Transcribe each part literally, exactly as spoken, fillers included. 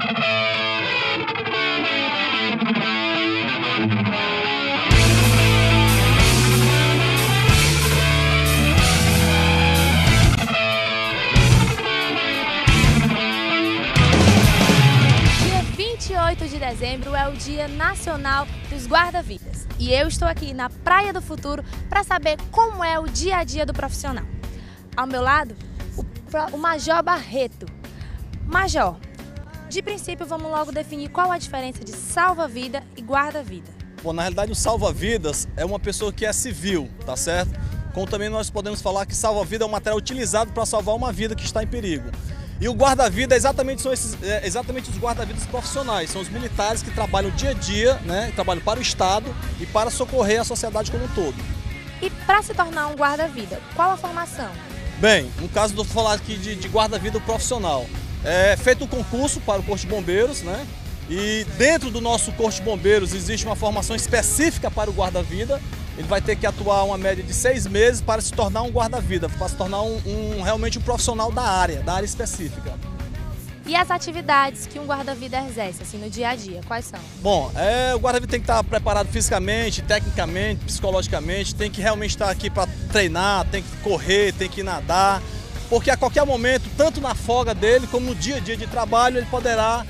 vinte e oito de dezembro é o Dia Nacional dos Guarda-Vidas e eu estou aqui na Praia do Futuro para saber como é o dia a dia do profissional. Ao meu lado, o, o Major Barreto. Major, de princípio vamos logo definir qual a diferença de salva-vida e guarda-vida. Bom, na realidade o salva-vidas é uma pessoa que é civil, tá certo? Como também nós podemos falar que salva-vida é um material utilizado para salvar uma vida que está em perigo. E o guarda-vida é exatamente, são esses, é exatamente os guarda-vidas profissionais, são os militares que trabalham dia a dia, né, trabalham para o Estado e para socorrer a sociedade como um todo. E para se tornar um guarda-vida, qual a formação? Bem, no caso do falar aqui de, de guarda-vida profissional, é feito um concurso para o Corpo de Bombeiros, né? E dentro do nosso Corpo de Bombeiros existe uma formação específica para o guarda-vida. Ele vai ter que atuar uma média de seis meses para se tornar um guarda-vida, para se tornar um, um, realmente um profissional da área, da área específica. E as atividades que um guarda-vida exerce, assim, no dia a dia, quais são? Bom, é, o guarda-vida tem que estar preparado fisicamente, tecnicamente, psicologicamente, tem que realmente estar aqui para treinar, tem que correr, tem que nadar, porque a qualquer momento, tanto na folga dele como no dia a dia de trabalho, ele poderá,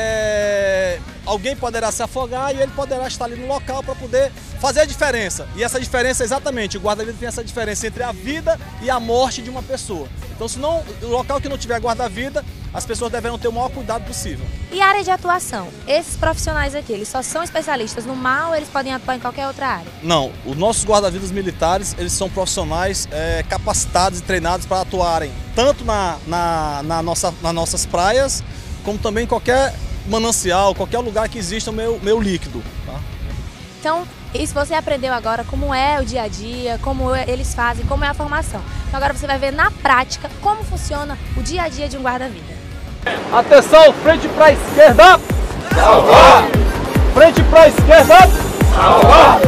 é, alguém poderá se afogar e ele poderá estar ali no local para poder fazer a diferença. E essa diferença é exatamente, o guarda-vida tem essa diferença entre a vida e a morte de uma pessoa. Então, se não, o local que não tiver guarda-vida, as pessoas deverão ter o maior cuidado possível. E a área de atuação? Esses profissionais aqui, eles só são especialistas no mar ou eles podem atuar em qualquer outra área? Não, os nossos guarda-vidas militares, eles são profissionais é, capacitados e treinados para atuarem tanto na, na, na nossa, nas nossas praias, como também em qualquer manancial, qualquer lugar que exista o meu, meu líquido. Tá? Então, isso você aprendeu agora como é o dia a dia, como eles fazem, como é a formação. Então agora você vai ver na prática como funciona o dia a dia de um guarda-vida. Atenção, frente para a esquerda! Salvar! Frente para a esquerda! Salvar!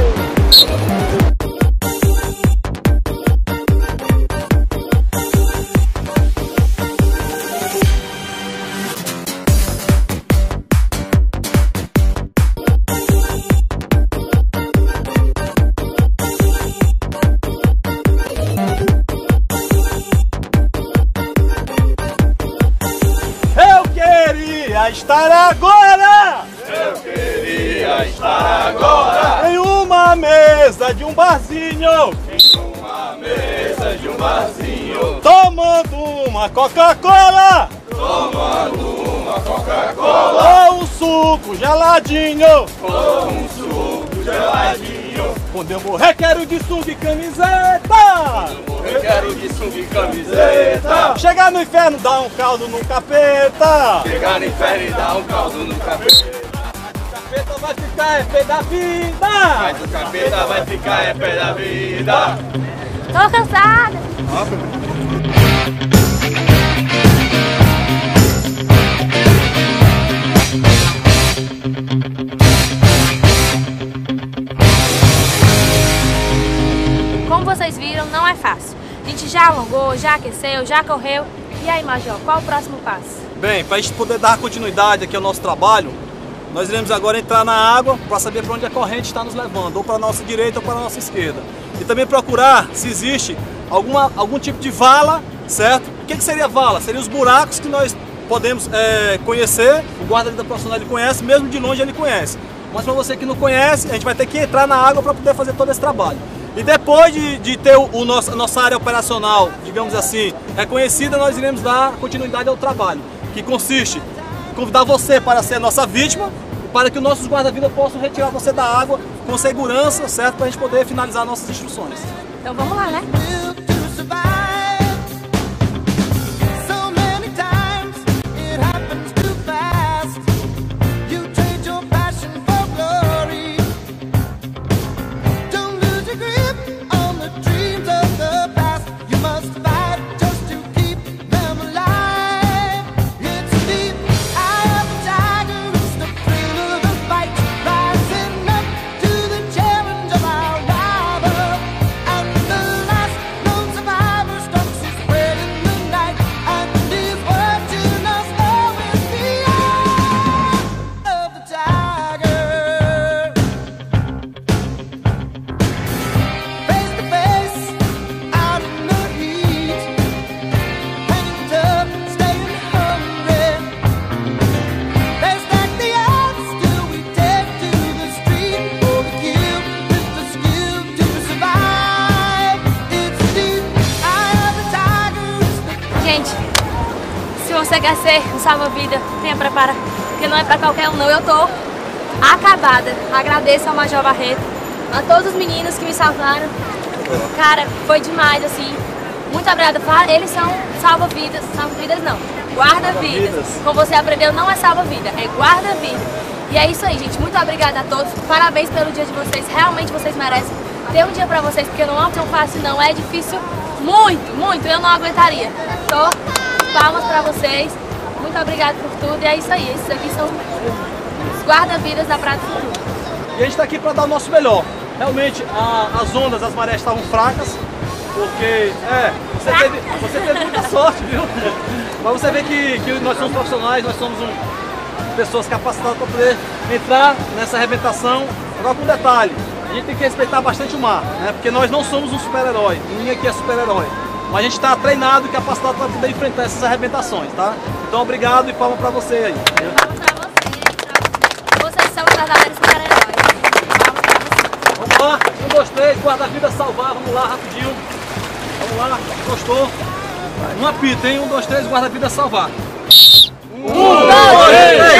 Estar agora! Eu queria estar agora em uma mesa de um barzinho, em uma mesa de um barzinho, tomando uma Coca-Cola, tomando uma Coca-Cola, ou um suco geladinho, ou um suco geladinho. Quando eu morrer quero de sunga e camiseta, eu quero de sunga e camiseta. Chegar no inferno dá um caldo no capeta, chegar no inferno e dar um caldo no capeta. O capeta vai ficar é pé da vida, mas o capeta vai ficar é pé da vida. Tô cansada. Como vocês viram, não é fácil. A gente já alongou, já aqueceu, já correu. E aí, Major, qual o próximo passo? Bem, para a gente poder dar continuidade aqui ao nosso trabalho, nós iremos agora entrar na água para saber para onde a corrente está nos levando, ou para a nossa direita ou para a nossa esquerda. E também procurar se existe alguma, algum tipo de vala, certo? O que, que seria vala? Seriam os buracos que nós podemos é, conhecer, o guarda-vida profissional ele conhece, mesmo de longe ele conhece. Mas para você que não conhece, a gente vai ter que entrar na água para poder fazer todo esse trabalho. E depois de, de ter o, o nosso, a nossa área operacional, digamos assim, reconhecida, nós iremos dar continuidade ao trabalho, que consiste em convidar você para ser a nossa vítima, para que os nossos guarda-vidas possam retirar você da água com segurança, certo? Para a gente poder finalizar nossas instruções. Então vamos lá, né? você, um salva-vida, venha preparar, porque não é pra qualquer um não. Eu tô acabada. Agradeço ao Major Barreto, a todos os meninos que me salvaram. Cara, foi demais, assim. Muito obrigada. Eles são salva-vidas, salva-vidas não, guarda-vidas. Como você aprendeu, não é salva-vida, é guarda-vida. E é isso aí, gente. Muito obrigada a todos. Parabéns pelo dia de vocês. Realmente vocês merecem ter um dia pra vocês, porque não é tão fácil, não. É difícil muito, muito. Eu não aguentaria. Tô. Palmas pra vocês. Muito obrigada por tudo. E é isso aí. Esses aqui são os guarda-vidas da Praia do Futuro. E a gente tá aqui pra dar o nosso melhor. Realmente, a, as ondas, as marés estavam fracas. Porque, é, você teve, você teve muita sorte, viu? Mas você vê que, que nós somos profissionais, nós somos um, pessoas capacitadas para poder entrar nessa arrebentação. Agora com um detalhe, a gente tem que respeitar bastante o mar, né? Porque nós não somos um super-herói, ninguém aqui é super-herói. Mas a gente está treinado e capacitado para poder enfrentar essas arrebentações, tá? Então obrigado e palma para você aí. Palmas para vocês, vocês são os verdadeiros super-heróis. Palmas para vocês. Vamos lá, um, dois, três, guarda-vida salvar, vamos lá, rapidinho. Vamos lá, gostou? Um apito, hein? Um, dois, três, guarda-vida salvar. Um, dois, três!